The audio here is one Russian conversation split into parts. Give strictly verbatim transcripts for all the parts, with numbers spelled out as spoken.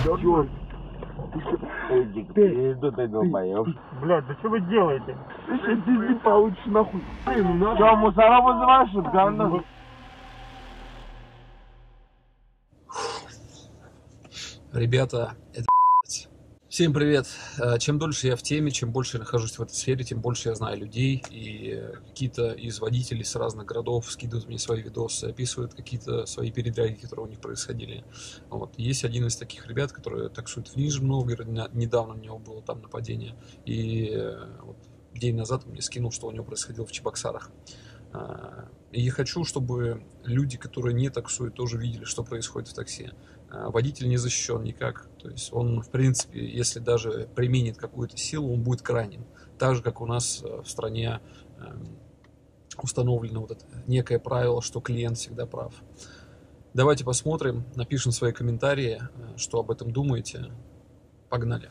Черт. Эдик, ты что ты долбоёб? Блядь, да что вы делаете? Ты сейчас пизды получишь нахуй. Что, мусора вызываешь, что гандон? Ребята, это всем привет. Чем дольше я в теме, чем больше я нахожусь в этой сфере, тем больше я знаю людей. И какие-то из водителей с разных городов скидывают мне свои видосы, описывают какие-то свои передряги, которые у них происходили. Вот. Есть один из таких ребят, который таксует в Нижнем Новгороде. Недавно у него было там нападение. И вот день назад он мне скинул, что у него происходило в Чебоксарах. И я хочу, чтобы люди, которые не таксуют, тоже видели, что происходит в такси. Водитель не защищен никак. То есть он, в принципе, если даже применит какую-то силу, он будет крайним. Так же, как у нас в стране установлено вот это некое правило, что клиент всегда прав. Давайте посмотрим, напишем свои комментарии, что об этом думаете. Погнали.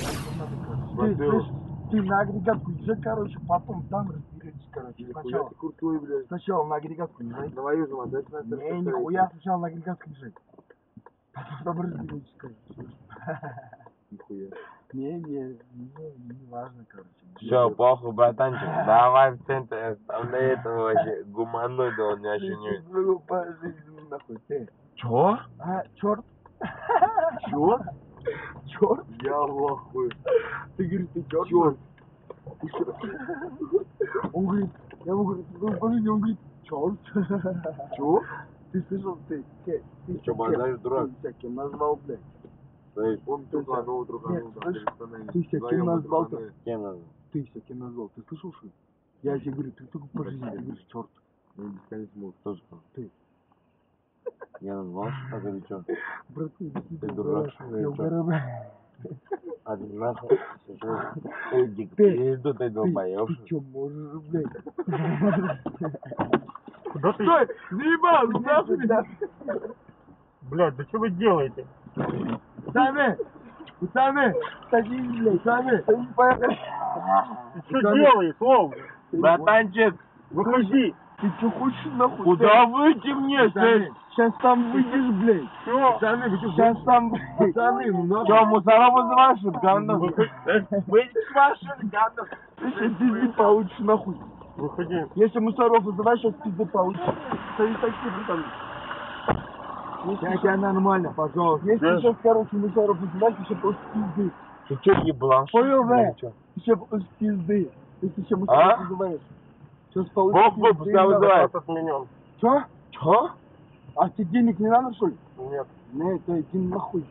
Ты на агрегатку езжай, короче, потом там разберетесь, короче. Сначала, ты крутой, блядь. Сначала на агрегатку езжай. На мою же модель. Не, нихуя, сначала на агрегатку езжай. Потом разберетесь, короче. Нихуя. Не, не, не, не важно, короче. Все, похуй, братанчик, давай в центр, оставляй этого вообще гуманоида, он не ощущает. Ну, по жизни, нахуй, ты. Чё? А, черт. Чё? Черт? Я в ахуе. Ты говоришь, ты черт? Черт. Он говорит, я ему говорю, ты по жизни, он говорит, черт. Чё? Ты слышал, ты, ты, ты, чё, базаришь, дурак? Ты кем назвал, блядь? Эй, он труханул, труханул, ты себя кем назвал-то? Кем назвал? Ты себя кем назвал? Ты слышал, что? Я тебе говорю, ты только по жизни, ты говоришь, черт. Я не бесконечно мог, кто сказал? Ты. Я назвал, так или чё? Брат, ты, ты дурак, что я угораю. А ты нахуй, Эдик, ты что ты долбоёб? Ты чё, можешь, блядь? Куда ты? Стой, заебал, ну нахуй, да? Блядь, да что вы делаете? Пацаны, пацаны, садись, блядь, пацаны, поехали. Ты что делаешь, Слов? Братанчик, выходи. Ты что хочешь, нахуй? Куда выйти мне, Сэй? Сейчас там выйдешь, блядь. Что? Пацаны, вы что, сейчас там, пацаны, ну нахуй. Чё, мусора вызываешь, что гандон? Выйди с машины, гандон. Ты сейчас пизды получишь, нахуй. Выходи. Если мусоров вызываешь, сейчас пизды получишь. Садись такси, братан. Я тебя нормально, пожалуйста. Если да? сейчас, короче, мусоров вызываешь, еще просто пизды. Ты чё, еблан? Понял, да? Еще просто пизды. Если еще мусоров а? вызываешь. Сейчас получишь Бог бог, пускай вызывает. Отменен. Чё? Чё? А тебе денег не надо, что ли? Нет. Не, это иди нахуй.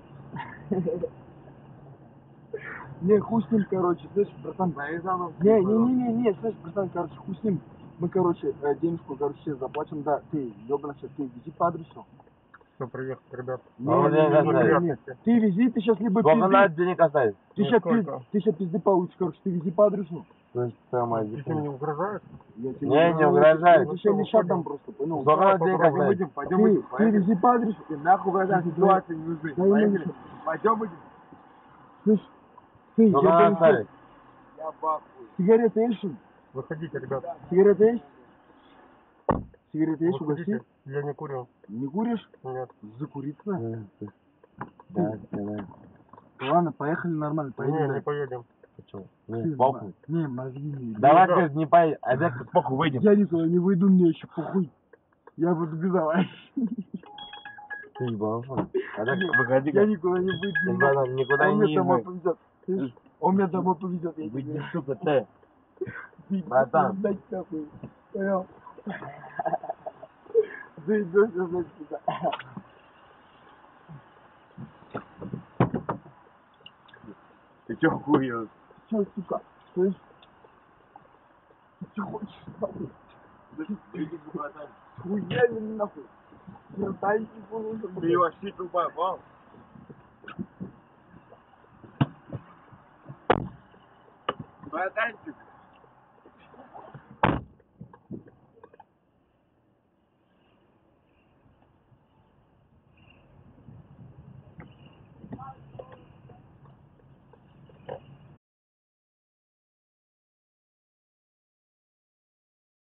Не, хуй с ним, короче, слышишь, братан. Не, не, не, не, не, слышишь, братан, короче, хуй с ним. Мы, короче, денежку, короче, сейчас заплатим, да, ты, ёбана, сейчас ты вези по адресу. Все, приехал, ребят. Не, не, не, не, не, ты вези, ты сейчас либо сколько пизды. надо денег оставить? Ты сейчас, ты сейчас пизды получишь, короче, ты вези по адресу. То есть, самое, Ты что, мне угрожаешь? Не, не угрожает. Я тебе лишат там просто, понял? Сколько надо денег оставить? Пойдем, идем, ты вези по адресу. Ты нахуй в этой ситуации не нужны. Поехали. Пойдем, идем. Слышь, ты, Сколько надо оставить? Я бахуй. Сигареты есть, что ли? Выходите, ребят. Сигареты есть? Сигареты есть, угости? Я не курю. Не куришь? Нет. Закуриться? Да, давай. Ладно, поехали нормально, поедем. Не, не поедем. Почему? Не, похуй. Не, мозги не. Давай, говорит, не поедем. А так похуй, выйдем. Я никуда не выйду, мне еще похуй. Я буду газовать. Ты ебал, что ли? А так выходи. Я никуда не выйду. Братан, никуда Он не меня домой езжай. повезет. Он меня домой повезет. Выйди, сука, ты. Братан. Дай нахуй. Понял? Заебешься, значит, сюда. Ты чё хуёс? Чё, сука? Слышь? Ты чё хочешь, нахуй? Хуяли нахуй. Братанчику нужен. Ты вообще тупая, понял? Братанчик.